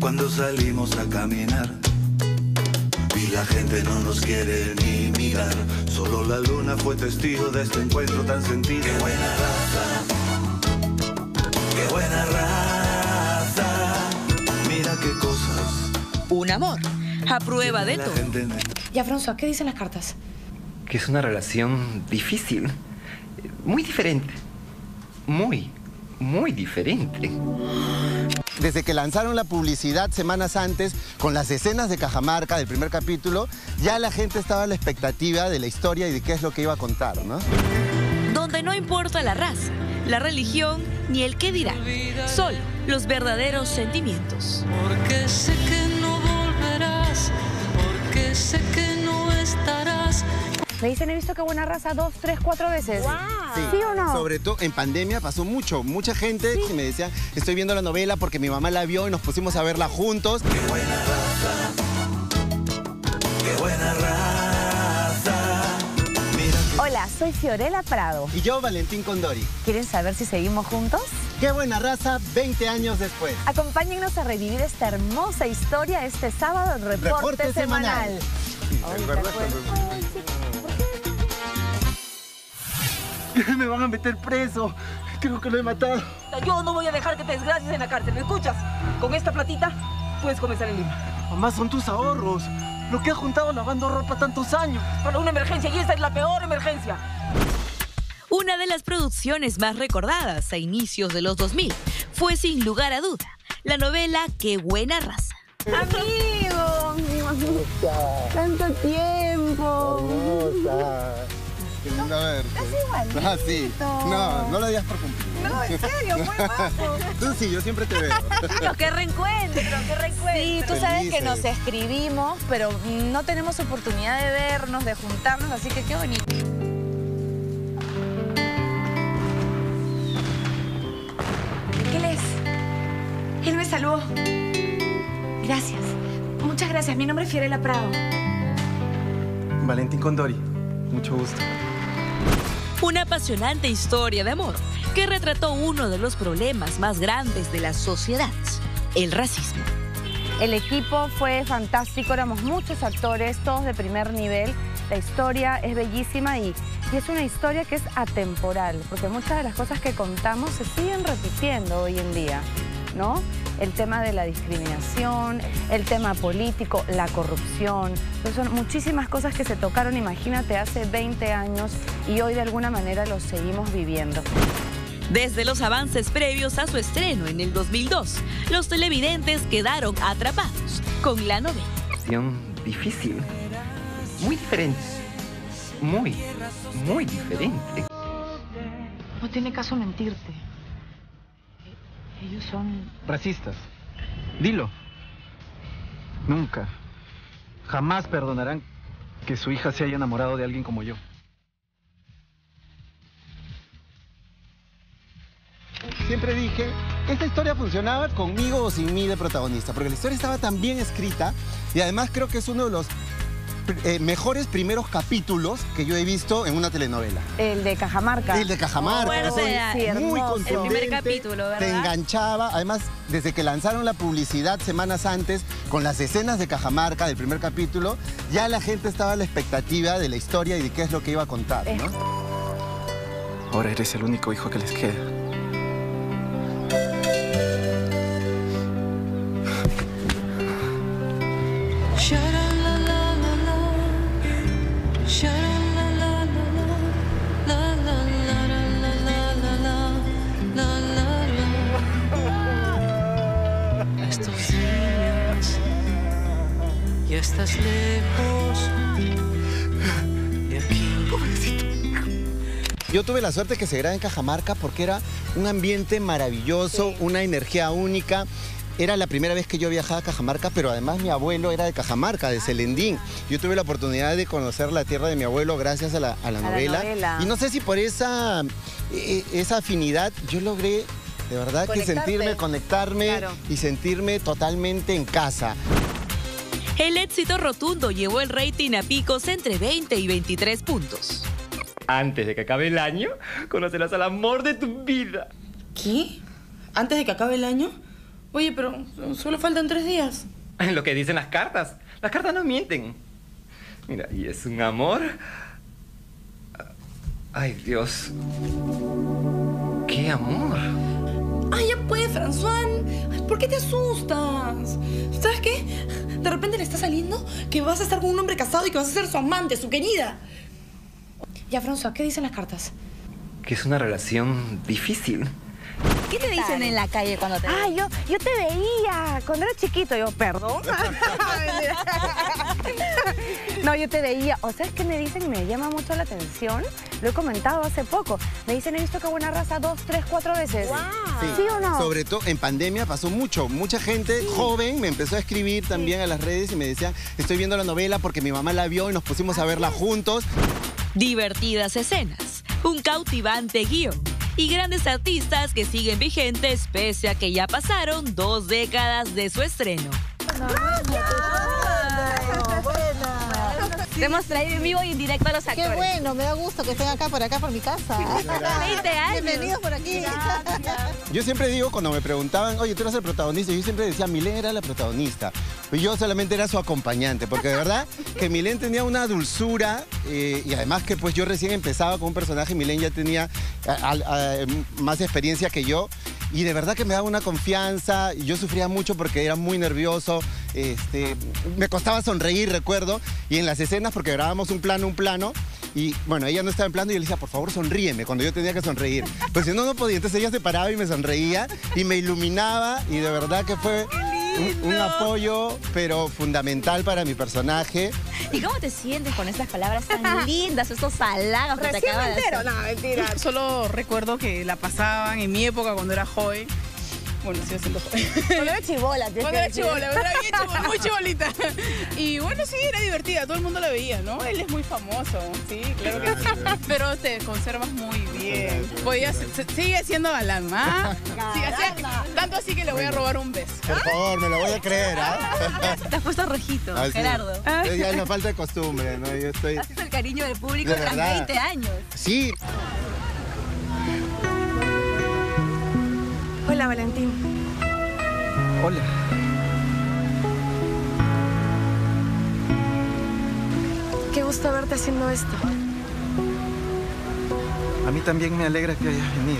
cuando salimos a caminar y la gente no nos quiere ni mirar. Solo la luna fue testigo de este encuentro tan sentido. ¡Qué buena raza! ¡Qué buena raza! Mira qué cosas. Un amor a prueba de todo. Ya, François, ¿qué dicen las cartas? Que es una relación difícil, muy diferente, muy diferente. Desde que lanzaron la publicidad semanas antes, con las escenas de Cajamarca del primer capítulo, ya la gente estaba a la expectativa de la historia y de qué es lo que iba a contar, ¿no? Donde no importa la raza, la religión ni el qué dirá, solo los verdaderos sentimientos. Porque sé que no volverás, porque sé que no estarás. Me dicen, he visto Qué buena raza 2, 3, 4 veces. Wow. ¿Sí o no? Sobre todo en pandemia pasó mucha gente que me decía, estoy viendo la novela porque mi mamá la vio y nos pusimos a verla juntos. ¡Qué buena raza! ¡Qué buena raza! Mira que... Hola, soy Fiorella Prado. Y yo, Valentín Condori. ¿Quieren saber si seguimos juntos? ¡Qué buena raza! 20 años después. Acompáñennos a revivir esta hermosa historia este sábado en Reporte Semanal. Me van a meter preso. Creo que lo he matado. Yo no voy a dejar que te desgracies en la cárcel, ¿me escuchas? Con esta platita puedes comenzar en Lima. Mamá, son tus ahorros. Lo que has juntado lavando ropa tantos años. Para una emergencia, y esta es la peor emergencia. Una de las producciones más recordadas a inicios de los 2000 fue, sin lugar a duda, la novela Qué buena raza. ¡Amigo! ¡Tanto tiempo! Hermosa. Qué lindo verte. Casi igualito. Ah, sí. No lo digas por cumplir. No, en serio, muy guapo. Tú sí, yo siempre te veo. Pero qué reencuentro, qué reencuentro. Sí, tú sabes que nos escribimos, pero no tenemos oportunidad de vernos, de juntarnos, así que qué bonito. Él me salvó. Gracias. Muchas gracias. Mi nombre es Fiorella Prado. Valentín Condori. Mucho gusto. Una apasionante historia de amor que retrató uno de los problemas más grandes de la sociedad, el racismo. El equipo fue fantástico, éramos muchos actores, todos de primer nivel. La historia es bellísima y es una historia que es atemporal, porque muchas de las cosas que contamos se siguen repitiendo hoy en día, ¿no? El tema de la discriminación, el tema político, la corrupción. Entonces son muchísimas cosas que se tocaron, imagínate, hace 20 años y hoy de alguna manera los seguimos viviendo. Desde los avances previos a su estreno en el 2002, los televidentes quedaron atrapados con la novela. Difícil, muy diferente, muy diferente. No tiene caso mentirte. Ellos son... racistas. Dilo. Nunca, jamás perdonarán que su hija se haya enamorado de alguien como yo. Siempre dije, esta historia funcionaba conmigo o sin mí de protagonista, porque la historia estaba tan bien escrita y además creo que es uno de los mejores primeros capítulos que yo he visto en una telenovela. El de Cajamarca. El de Cajamarca. Muy contundente, el primer capítulo, ¿verdad? Te enganchaba. Además, desde que lanzaron la publicidad semanas antes, con las escenas de Cajamarca del primer capítulo, ya la gente estaba a la expectativa de la historia y de qué es lo que iba a contar, ¿no? Ahora eres el único hijo que les queda. Estos días ya estás lejos de aquí. Pobrecito. Yo tuve la suerte que se graba en Cajamarca porque era un ambiente maravilloso, una energía única. Era la primera vez que yo viajaba a Cajamarca, pero además mi abuelo era de Cajamarca, de Celendín. Yo tuve la oportunidad de conocer la tierra de mi abuelo gracias a la novela. Y no sé si por esa afinidad yo logré, de verdad, que conectarme y sentirme totalmente en casa. El éxito rotundo llevó el rating a picos entre 20 y 23 puntos. Antes de que acabe el año, conocerás al amor de tu vida. ¿Qué? ¿Antes de que acabe el año? Oye, pero solo faltan 3 días. Lo que dicen las cartas. Las cartas no mienten. Mira, y es un amor. Ay, Dios. ¡Qué amor! Ay, ya pues, François. Ay, ¿por qué te asustas? ¿Sabes qué? De repente le está saliendo que vas a estar con un hombre casado y que vas a ser su amante, su querida. Ya, François, ¿qué dicen las cartas? Que es una relación difícil. ¿Qué te dicen en la calle cuando te ven? Ah, yo te veía cuando era chiquito. Yo, perdón. No, yo te veía. ¿O sabes qué me dicen? Me llama mucho la atención. Lo he comentado hace poco. Me dicen, he visto Qué Buena Raza 2, 3, 4 veces. Wow. ¿Sí o no? Sobre todo en pandemia pasó mucho. Mucha gente joven me empezó a escribir también a las redes y me decían, estoy viendo la novela porque mi mamá la vio y nos pusimos a verla juntos. Divertidas escenas, un cautivante guión y grandes artistas que siguen vigentes pese a que ya pasaron 2 décadas de su estreno. Te hemos traído en vivo y en directo a los actores. Qué bueno, me da gusto que estén acá por mi casa. 20 años. Bienvenidos por aquí. Yo siempre digo, cuando me preguntaban, oye, tú eres el protagonista, yo siempre decía, Milén era la protagonista. Y yo solamente era su acompañante, porque de verdad que Milén tenía una dulzura y además que pues yo recién empezaba con un personaje y Milén ya tenía más experiencia que yo. Y de verdad que me daba una confianza, y yo sufría mucho porque era muy nervioso, me costaba sonreír, recuerdo, y en las escenas, porque grabábamos un plano, y bueno, ella no estaba en plano y yo le decía, por favor, sonríeme, cuando yo tenía que sonreír. Pues si no, no podía, entonces ella se paraba y me sonreía, y me iluminaba, y de verdad que fue un apoyo, pero fundamental para mi personaje. ¿Y cómo te sientes con esas palabras tan lindas, esos halagos que te Recién acabas me de entero. hacer? No, mentira. Solo recuerdo que la pasaban en mi época cuando era joven. Bueno, sigo siendo joven. Cuando era chibola, Cuando era chibola, era bien chibola, muy chibolita. Y bueno, sí, era divertida, todo el mundo la veía, ¿no? Él es muy famoso, sí, claro que sí. Pero te conservas muy bien. Sigue siendo galán, ¿ah? Sí, tanto así que le voy a robar un beso. Por favor, me lo voy a creer, ¿ah? Te has puesto rojito, Ah, sí. Gerardo. Ya es la falta de costumbre, ¿no? Yo estoy... Haces el cariño del público De tras verdad. 20 años. Sí. Hola, Valentín. Hola. Qué gusto verte haciendo esto. A mí también me alegra que hayas venido.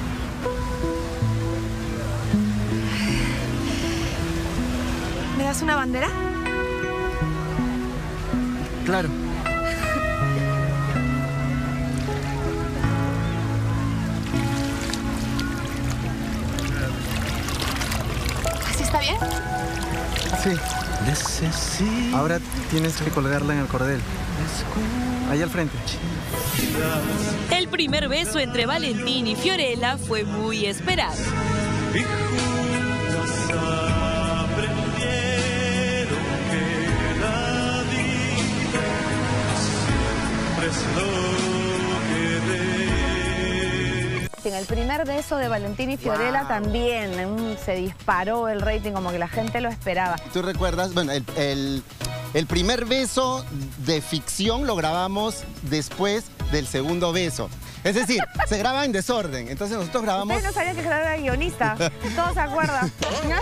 ¿Me das una bandera? Claro. ¿Así está bien? Sí. Ahora tienes que colgarla en el cordel. Ahí al frente. El primer beso entre Valentín y Fiorella fue muy esperado. Y juntos aprendieron que la vida siempre es lo que debe. En el primer beso de Valentín y Fiorella también se disparó el rating, como que la gente lo esperaba. ¿Tú recuerdas? Bueno, el primer beso de ficción lo grabamos después del segundo beso. Es decir, se graba en desorden. Entonces nosotros grabamos... Ustedes no sabían que Gerardo era guionista. Todos se acuerdan.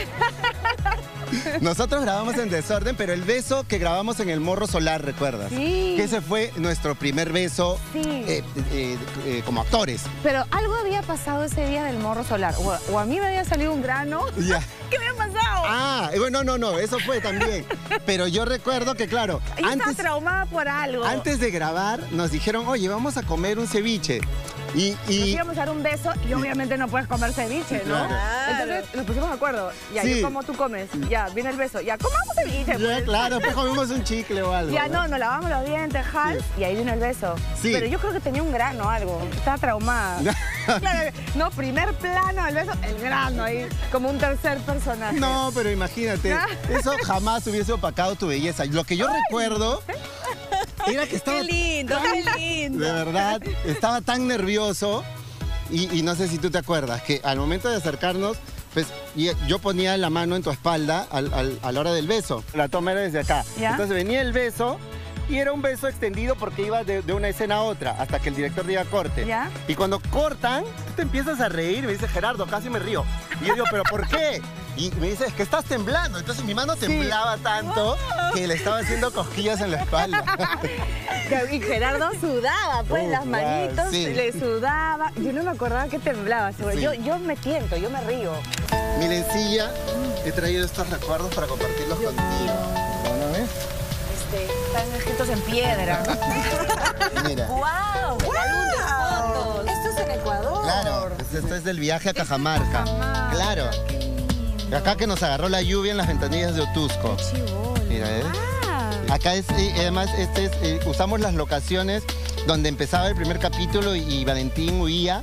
Nosotros grabamos en desorden, pero el beso que grabamos en el Morro Solar, ¿recuerdas? Sí. Que ese fue nuestro primer beso Sí. como actores. Pero algo había pasado ese día del Morro Solar. O a mí me había salido un grano. Ya. ¿Qué había pasado? Ah, bueno, no, eso fue también. Pero yo recuerdo que, claro, Yo estaba traumada por algo. antes de grabar nos dijeron, oye, vamos a comer un ceviche. Y Nos íbamos a dar un beso y obviamente no puedes comer ceviche, ¿no? Claro. Entonces nos pusimos de acuerdo. Ya, Sí. yo como, tú comes. Ya, viene el beso. Ya, comamos ceviche, ya, pues. claro, pues comimos un chicle o algo. Ya, no, nos lavamos los dientes, Hal, y ahí vino el beso. Sí. Pero yo creo que tenía un grano o algo. Estaba traumada. Claro, no, primer plano del beso, el grano ahí, como un tercer personaje. No, pero imagínate, eso jamás hubiese opacado tu belleza. Lo que yo recuerdo era que estaba... Qué lindo, qué lindo. De verdad, estaba tan nervioso y no sé si tú te acuerdas, que al momento de acercarnos, pues yo ponía la mano en tu espalda a la hora del beso. La toma era desde acá. ¿Ya? Entonces venía el beso y era un beso extendido porque iba de una escena a otra hasta que el director diga corte. ¿Ya? Y cuando cortan, tú te empiezas a reír y me dice, Gerardo, casi me río. Y yo digo, ¿pero por qué? Y me dice, es que estás temblando. Entonces mi mano temblaba tanto que le estaba haciendo cosquillas en la espalda. Y Gerardo sudaba, pues las manitos sí. le sudaba. Yo no me acordaba que temblaba. Sí. Yo me tiento, yo me río. Mirencilla, he traído estos recuerdos para compartirlos contigo. ¿No ves? Están escritos en piedra. Mira. ¡Guau! ¡Wow! Esto es en Ecuador. Claro, esto es del viaje a Cajamarca. Claro. Acá que nos agarró la lluvia en las ventanillas de Otusco. Mira, ¿eh? Acá es, además, usamos las locaciones donde empezaba el primer capítulo y Valentín huía.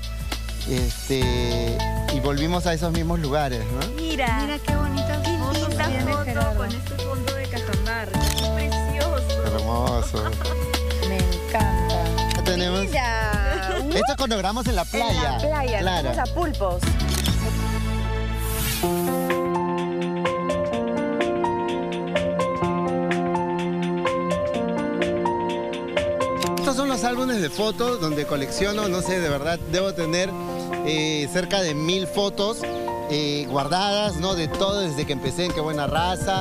Y volvimos a esos mismos lugares, ¿no? Mira qué bonitas fotos con este fondo de Cajamarca. ¡Qué precioso! Hermoso. Me encanta. Ya tenemos. Mira. Esto es cuando grabamos en la playa. En la playa, claro. Vamos a Pulpos. Estos son los álbumes de fotos donde colecciono, no sé, de verdad, debo tener cerca de 1000 fotos guardadas, ¿no? De todo, desde que empecé en Qué Buena Raza.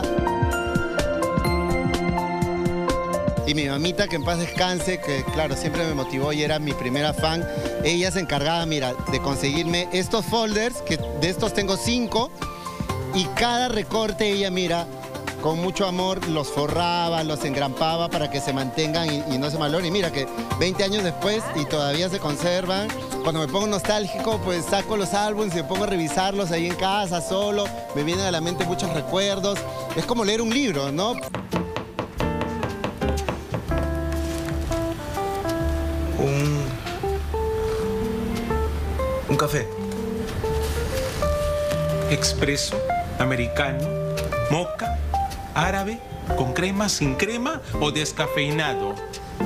Y mi mamita, que en paz descanse, que claro, siempre me motivó y era mi primera fan. Ella se encargaba, mira, de conseguirme estos folders, que de estos tengo 5, y cada recorte ella, mira, con mucho amor los forraba, los engrampaba para que se mantengan y no se malogren. Y mira que 20 años después y todavía se conservan. Cuando me pongo nostálgico, pues saco los álbumes y me pongo a revisarlos ahí en casa, solo. Me vienen a la mente muchos recuerdos. Es como leer un libro, ¿no? Un café. Expreso, americano, moca, árabe, con crema, sin crema o descafeinado.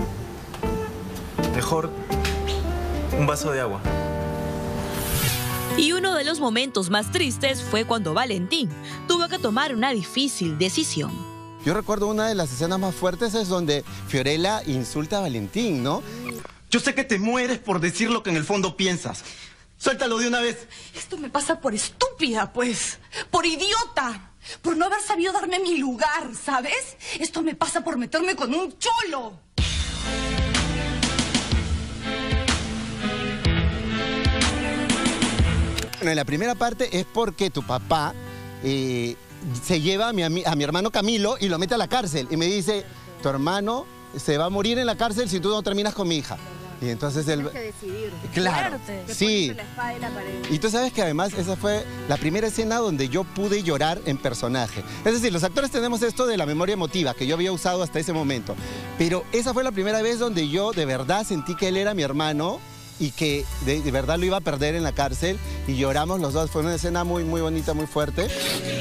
Mejor un vaso de agua. Y uno de los momentos más tristes fue cuando Valentín tuvo que tomar una difícil decisión. Yo recuerdo una de las escenas más fuertes es donde Fiorella insulta a Valentín, ¿no? Yo sé que te mueres por decir lo que en el fondo piensas. Suéltalo de una vez. Esto me pasa por estúpida, pues. Por idiota. Por no haber sabido darme mi lugar, ¿sabes? Esto me pasa por meterme con un cholo. Bueno, en la primera parte es porque tu papá se lleva a mi hermano Camilo y lo mete a la cárcel. Y me dice, tu hermano se va a morir en la cárcel si tú no terminas con mi hija. Y entonces él... Tienes que decidir. Claro, sí. La espada y la pared. Y tú sabes que además esa fue la primera escena donde yo pude llorar en personaje. Es decir, los actores tenemos esto de la memoria emotiva que yo había usado hasta ese momento. Pero esa fue la primera vez donde yo de verdad sentí que él era mi hermano y que de verdad lo iba a perder en la cárcel. Y lloramos los dos. Fue una escena muy, muy bonita, muy fuerte.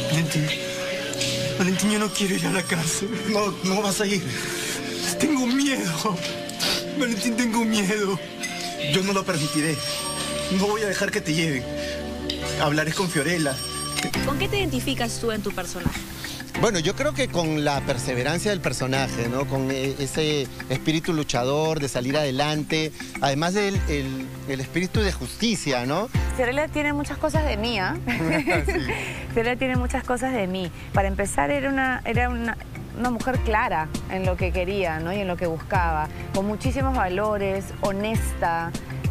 Valentín, yo no quiero ir a la cárcel. No vas a ir. Tengo miedo. Valentín, tengo miedo. Yo no lo permitiré. No voy a dejar que te lleven. Hablaré con Fiorella. ¿Con qué te identificas tú en tu personaje? Bueno, yo creo que con la perseverancia del personaje, ¿no? Con ese espíritu luchador de salir adelante, además del el espíritu de justicia, ¿no? Fiorella tiene muchas cosas de mí, ¿ah? Sí. Fiorella tiene muchas cosas de mí. Para empezar, era una mujer clara en lo que quería, ¿no? Y en lo que buscaba, con muchísimos valores, honesta,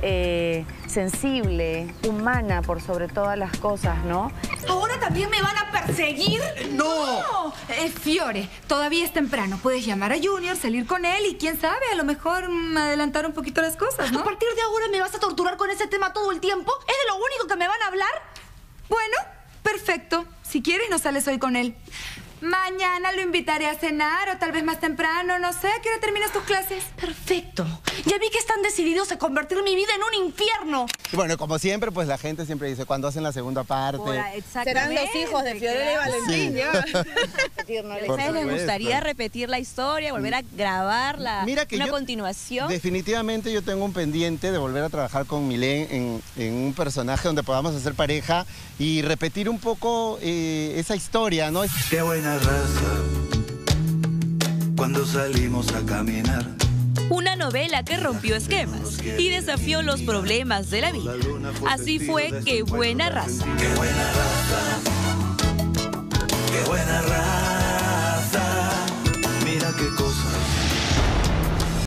sensible, humana por sobre todas las cosas, ¿no? ¿Ahora también me van a perseguir? ¡No! Fiore, todavía es temprano. Puedes llamar a Junior, salir con él y quién sabe, a lo mejor adelantar un poquito las cosas, ¿no? ¿A partir de ahora me vas a torturar con ese tema todo el tiempo? ¿Es de lo único que me van a hablar? Bueno, perfecto. Si quieres, no sales hoy con él. Mañana lo invitaré a cenar o tal vez más temprano, no sé. ¿A qué hora terminas tus clases? Perfecto. Ya vi que están decididos a convertir mi vida en un infierno. Y bueno, como siempre, pues la gente siempre dice, ¿cuándo hacen la segunda parte? Serán los hijos de Fiorella y Valentín, sí. Ya. ¿A ustedes les gustaría repetir la historia, volver a grabarla, una continuación? Definitivamente yo tengo un pendiente de volver a trabajar con Milén en un personaje donde podamos hacer pareja y repetir un poco esa historia, ¿no? Qué buena raza cuando salimos a caminar. Una novela que rompió esquemas y desafió los problemas de la vida. Así fue Qué Buena Raza. Qué buena raza.